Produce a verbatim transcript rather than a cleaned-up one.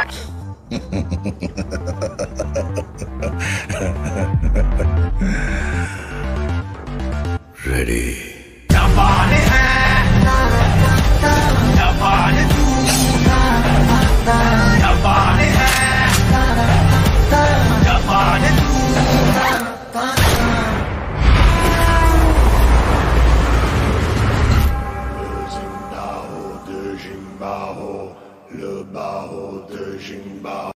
Ready. जबान है, जबान तू, जबान है, जबान तू। Le Jinbao, le Bao de Jinbao.